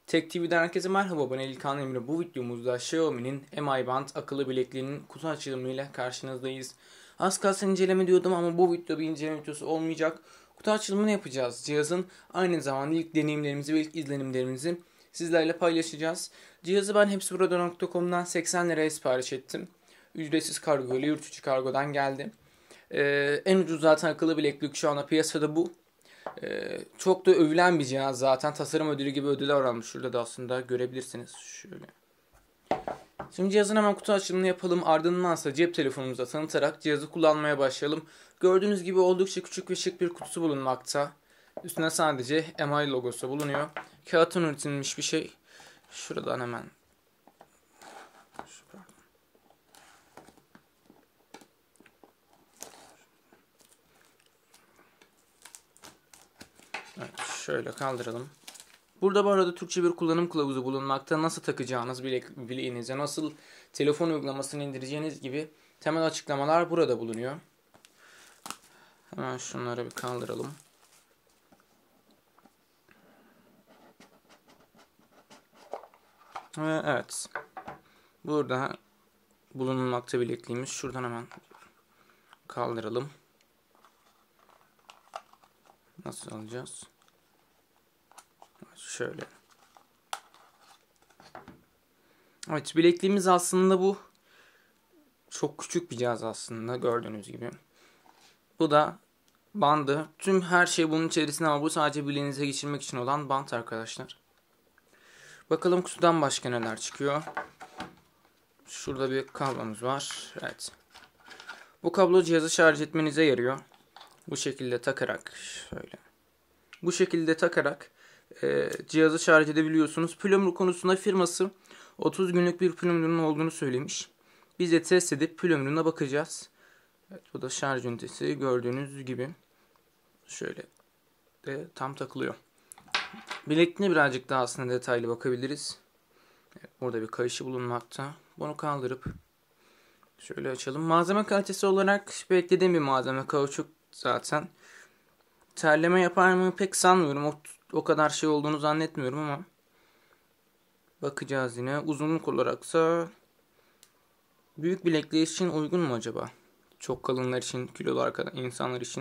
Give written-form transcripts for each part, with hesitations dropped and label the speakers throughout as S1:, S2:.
S1: Tek TV'den herkese merhaba, ben İlkan Emre. Bu videomuzda Xiaomi'nin Mi Band akıllı bilekliğinin kutu açılımıyla karşınızdayız. Az kalsın inceleme diyordum ama bu video bir inceleme videosu olmayacak. Kutu açılımını yapacağız. Cihazın aynı zamanda ilk deneyimlerimizi ve ilk izlenimlerimizi sizlerle paylaşacağız. Cihazı ben hepsiburada.com'dan 80 liraya sipariş ettim. Ücretsiz kargo ile yurt içi kargodan geldi. En ucuz zaten akıllı bileklik şu anda piyasada bu. Çok da övülen bir cihaz zaten. Tasarım ödülü gibi ödüller almış. Şurada da aslında görebilirsiniz. Şöyle. Şimdi cihazın hemen kutu açılımını yapalım. Ardındansa cep telefonumuza tanıtarak cihazı kullanmaya başlayalım. Gördüğünüz gibi oldukça küçük ve şık bir kutusu bulunmakta. Üstüne sadece MI logosu bulunuyor. Kağıttan üretilmiş bir şey. Şuradan hemen. Evet, şöyle kaldıralım. Burada bu arada Türkçe bir kullanım kılavuzu bulunmakta. Nasıl takacağınız bileğinize, nasıl telefon uygulamasını indireceğiniz gibi temel açıklamalar burada bulunuyor. Hemen şunları bir kaldıralım. Evet. Burada bulunmakta bilekliğimiz. Şuradan hemen kaldıralım. Nasıl alacağız? Şöyle. Evet, bilekliğimiz aslında bu. Çok küçük bir cihaz aslında gördüğünüz gibi. Bu da bandı. Tüm her şey bunun içerisinde ama bu sadece bileğinize geçirmek için olan bant arkadaşlar. Bakalım kutudan başka neler çıkıyor. Şurada bir kablomuz var. Evet. Bu kablo cihazı şarj etmenize yarıyor. Bu şekilde takarak şöyle. Bu şekilde takarak cihazı şarj edebiliyorsunuz. Pil ömrü konusunda firması 30 günlük bir pil ömrünün olduğunu söylemiş. Biz de test edip pil ömrüne bakacağız. Evet, bu da şarj ünitesi gördüğünüz gibi. Şöyle de tam takılıyor. Bilekliğine birazcık daha aslında detaylı bakabiliriz. Evet, burada bir kayışı bulunmakta. Bunu kaldırıp şöyle açalım. Malzeme kalitesi olarak beklediğim bir malzeme. Kauçuk zaten. Terleme yapar mı pek sanmıyorum. O kadar şey olduğunu zannetmiyorum ama bakacağız yine. Uzunluk olaraksa büyük bilekliği için uygun mu acaba? Çok kalınlar için, kilolu insanlar için.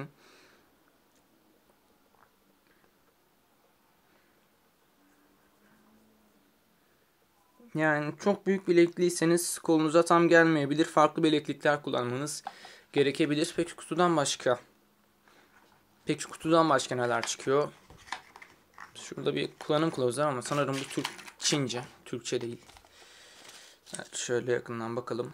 S1: Yani çok büyük bilekliyseniz kolunuza tam gelmeyebilir. Farklı bileklikler kullanmanız gerekebilir. Peki kutudan başka neler çıkıyor? Şurada bir kullanım kılavuzu var ama sanırım bu Çince. Türkçe değil. Evet, şöyle yakından bakalım.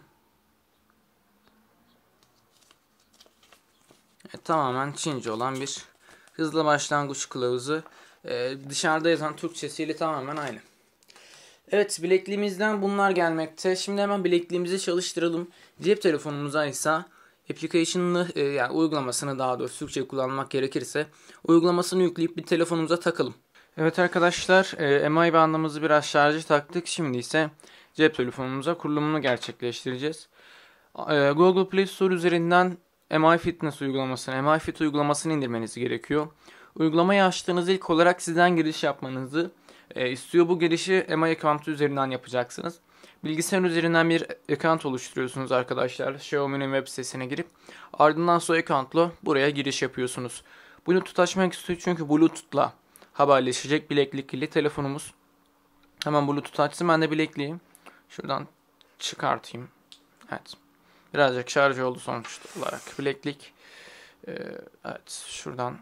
S1: Evet, tamamen Çince olan bir hızlı başlangıç kılavuzu. Dışarıda yazan Türkçesiyle tamamen aynı. Evet, bilekliğimizden bunlar gelmekte. Şimdi hemen bilekliğimizi çalıştıralım. Cep telefonumuza ise application'ını yani uygulamasını daha doğrusu Türkçe kullanmak gerekirse uygulamasını yükleyip bir telefonumuza takalım. Evet arkadaşlar, MI bandımızı biraz şarjı taktık. Şimdi ise cep telefonumuza kurulumunu gerçekleştireceğiz. Google Play Store üzerinden MI Fitness uygulamasını, MI Fit uygulamasını indirmeniz gerekiyor. Uygulamayı açtığınız ilk olarak sizden giriş yapmanızı istiyor. Bu girişi MI account üzerinden yapacaksınız. Bilgisayar üzerinden bir account oluşturuyorsunuz arkadaşlar. Xiaomi'nin web sitesine girip ardından o account'la buraya giriş yapıyorsunuz. Bluetooth açmak istiyor çünkü Bluetooth'la haberleşecek bileklikli telefonumuz. Hemen Bluetooth açsın, ben de bilekliği şuradan çıkartayım. Evet. Birazcık şarj oldu sonuç olarak bileklik. Evet, şuradan.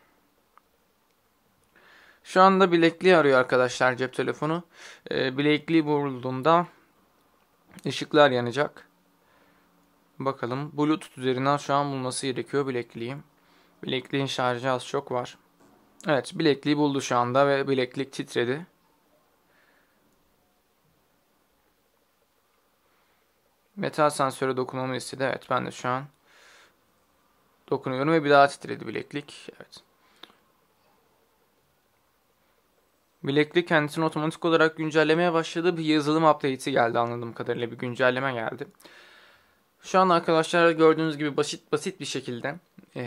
S1: Şu anda bilekliği arıyor arkadaşlar cep telefonu. Bilekliği bulduğunda ışıklar yanacak. Bakalım, Bluetooth üzerinden şu an bulması gerekiyor bilekliği. Bilekliğin şarjı az çok var. Evet, bilekliği buldu şu anda ve bileklik titredi. Metal sensöre dokunmamı istedi. Evet, ben de şu an dokunuyorum ve bir daha titredi bileklik. Evet. Bileklik kendisini otomatik olarak güncellemeye başladı. Bir yazılım update'i geldi anladığım kadarıyla. Bir güncelleme geldi. Şu an arkadaşlar gördüğünüz gibi basit bir şekilde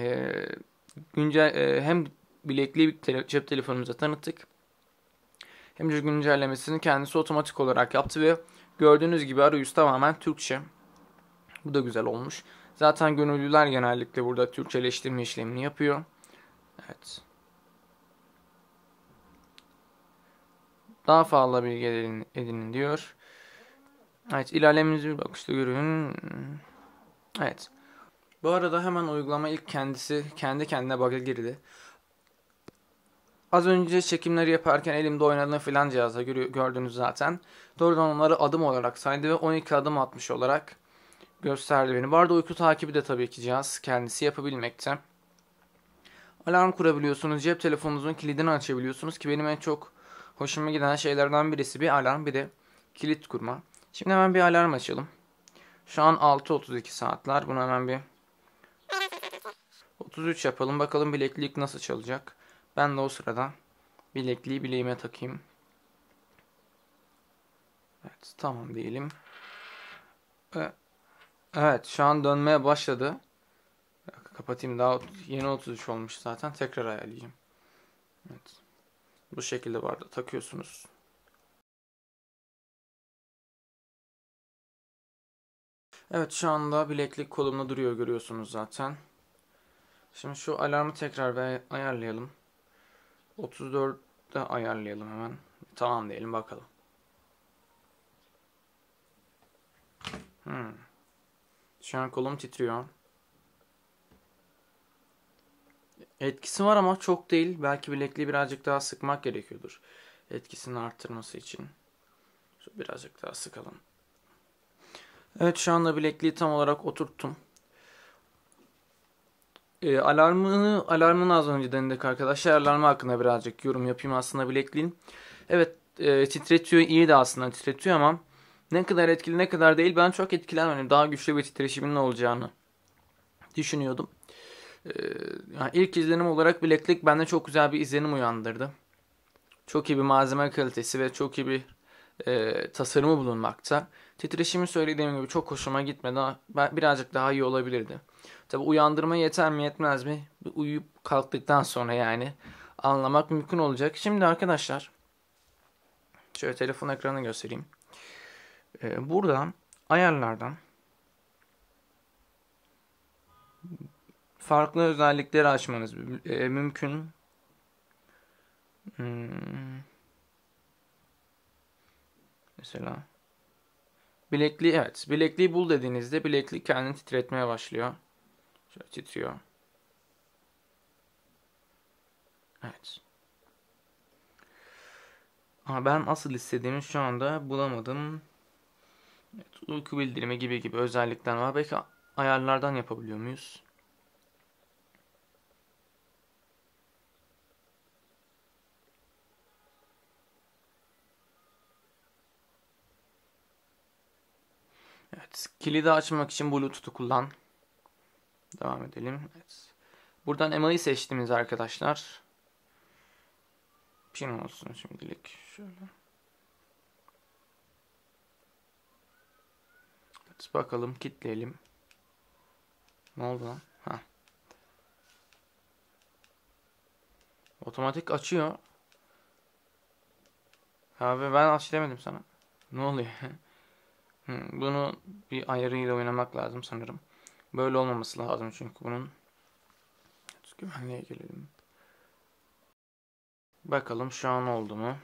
S1: hem bilekliği cep telefonumuza tanıttık. hem de güncellemesini kendisi otomatik olarak yaptı ve gördüğünüz gibi arayüz tamamen Türkçe. Bu da güzel olmuş. Zaten gönüllüler genellikle burada Türkçeleştirme işlemini yapıyor. Evet. Daha fazla bilgi edinin diyor. Evet, ilerlememizi bir bakışta görün. Evet. Bu arada hemen uygulama ilk kendi kendine bug'a girdi. Az önce çekimleri yaparken elimde oynadığım filan cihazda gördünüz zaten. Doğrudan onları adım olarak saydı ve 12 adım atmış olarak gösterdi beni. Bu arada uyku takibi de tabii ki cihaz kendisi yapabilmekte. Alarm kurabiliyorsunuz. Cep telefonunuzun kilidini açabiliyorsunuz ki benim en çok hoşuma giden şeylerden birisi bir alarm, bir de kilit kurma. Şimdi hemen bir alarm açalım. Şu an 6:32 saatler. Bunu hemen bir 33 yapalım. Bakalım bileklik nasıl çalacak. Ben de o sırada bilekliği bileğime takayım. Evet, tamam diyelim. Evet, şu an dönmeye başladı. Kapatayım, daha yeni 33 olmuş zaten. Tekrar ayarlayacağım. Evet. Bu şekilde bu arada takıyorsunuz. Evet, şu anda bileklik kolumda duruyor, görüyorsunuz zaten. Şimdi şu alarmı tekrar bir ayarlayalım. 34'te ayarlayalım hemen. Tamam diyelim bakalım. Şu an kolum titriyor. Etkisi var ama çok değil. Belki bilekliği birazcık daha sıkmak gerekiyordur. Etkisini arttırması için. Birazcık daha sıkalım. Evet, şu anda bilekliği tam olarak oturttum. Alarmını az önce denedik arkadaşlar. Alarmı hakkında birazcık yorum yapayım aslında bilekliğin. Evet, titretiyor, iyi de aslında titretiyor ama ne kadar etkili ne kadar değil, ben çok etkilenmedim. Daha güçlü bir titreşimin olacağını düşünüyordum. Yani ilk izlenim olarak bileklik bende çok güzel bir izlenim uyandırdı. Çok iyi bir malzeme kalitesi ve çok iyi bir tasarımı bulunmakta. Titreşimi söylediğim gibi çok hoşuma gitmedi. Birazcık daha iyi olabilirdi. Tabi uyandırma yeter mi yetmez mi? Uyuyup kalktıktan sonra yani anlamak mümkün olacak. Şimdi arkadaşlar şöyle telefon ekranını göstereyim. Buradan ayarlardan farklı özellikleri açmanız mümkün. Mesela bilekliği, evet, bilekliği bul dediğinizde bileklik kendini titretmeye başlıyor. Şöyle titriyor. Evet. Ama ben asıl istediğimi şu anda bulamadım. Evet, uyku bildirimi gibi özellikler var. Belki ayarlardan yapabiliyor muyuz? Evet. Kilidi açmak için Bluetooth'u kullan. Devam edelim. Evet. Buradan EMA'yı seçtiğimiz arkadaşlar. Pin olsun şimdilik. Şöyle. Evet, bakalım, kilitleyelim. Ne oldu lan? Ha. Otomatik açıyor. Abi ben aç demedim sana. Ne oluyor? Bunu bir ayarıyla oynamak lazım sanırım. Böyle olmaması lazım çünkü bunun. Güvenliğe gelelim. Bakalım şu an oldu mu?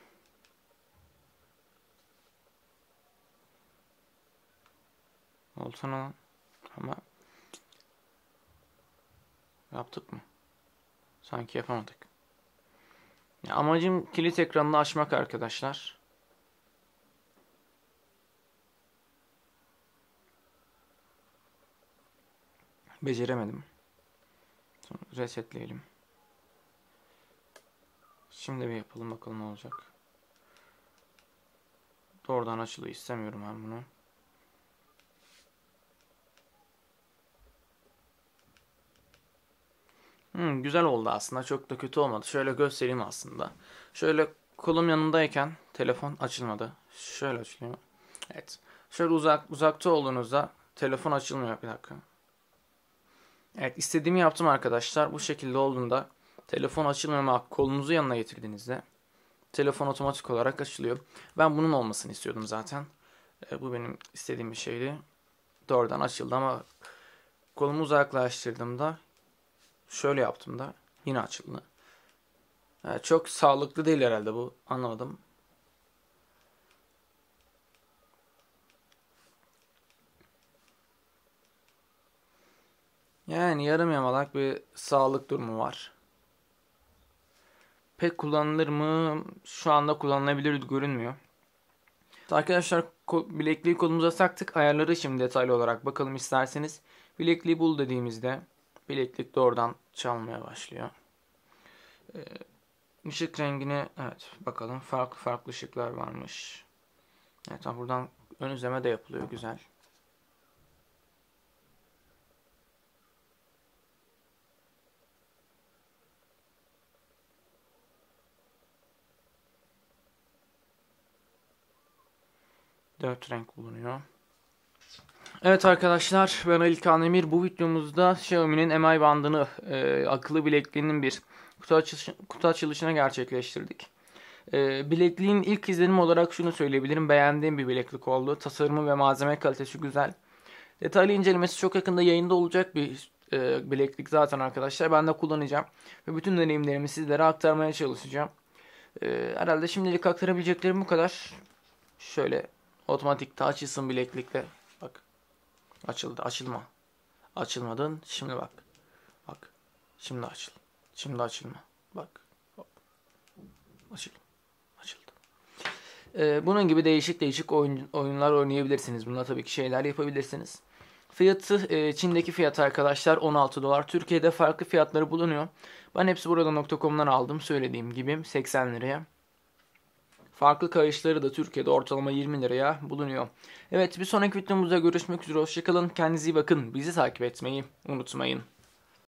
S1: Olsana lan. Ama yaptık mı? Sanki yapamadık. Ya, amacım kilit ekranını açmak arkadaşlar. Beceremedim. Sonra resetleyelim. Şimdi bir yapalım bakalım ne olacak. Doğrudan açılıyor, istemiyorum ben bunu. Güzel oldu aslında. Çok da kötü olmadı. Şöyle göstereyim aslında. Şöyle kolum yanındayken telefon açılmadı. Şöyle açılıyor. Evet. Şöyle uzakta olduğunuzda telefon açılmıyor. Bir dakika. Evet, istediğimi yaptım arkadaşlar. Bu şekilde olduğunda telefon açılmıyor ama kolunuzu yanına getirdiğinizde telefon otomatik olarak açılıyor. Ben bunun olmasını istiyordum zaten. Bu benim istediğim bir şeydi. Doğrudan açıldı ama kolumu uzaklaştırdığımda, şöyle yaptığımda yine açıldı. Çok sağlıklı değil herhalde bu. Anlamadım. Yani yarım yamalak bir sağlık durumu var. Pek kullanılır mı? Şu anda kullanılabilir görünmüyor. Arkadaşlar bilekliği kolumuza taktık. Ayarları şimdi detaylı olarak bakalım isterseniz. Bilekliği bul dediğimizde bileklik doğrudan çalmaya başlıyor. Işık rengine evet bakalım, farklı farklı ışıklar varmış. Evet, buradan ön izleme de yapılıyor, güzel. Dört renk bulunuyor. Evet arkadaşlar, ben Ali Kaan Emir. Bu videomuzda Xiaomi'nin Mi bandını akıllı bilekliğinin bir kutu açılışına gerçekleştirdik. Bilekliğin ilk izlenim olarak şunu söyleyebilirim. Beğendiğim bir bileklik oldu. Tasarımı ve malzeme kalitesi güzel. Detaylı incelemesi çok yakında yayında olacak bir bileklik zaten arkadaşlar. Ben de kullanacağım. Ve bütün deneyimlerimi sizlere aktarmaya çalışacağım. Herhalde şimdilik aktarabileceklerim bu kadar. Şöyle otomatik touch ısın bileklikle. Bak. Açıldı. Açılma. Açılmadın. Şimdi bak. Bak. Şimdi açıl. Şimdi açılma. Bak. Hop. Açıl. Açıldı. Bunun gibi değişik değişik oyunlar oynayabilirsiniz. Bununla tabii ki şeyler yapabilirsiniz. Fiyatı, Çin'deki fiyatı arkadaşlar $16. Türkiye'de farklı fiyatları bulunuyor. Ben hepsi burada.com'dan aldım. Söylediğim gibi 80 liraya. Farklı kayışları da Türkiye'de ortalama 20 liraya bulunuyor. Evet, bir sonraki videomuzda görüşmek üzere. Hoşçakalın. Kendinize iyi bakın. Bizi takip etmeyi unutmayın.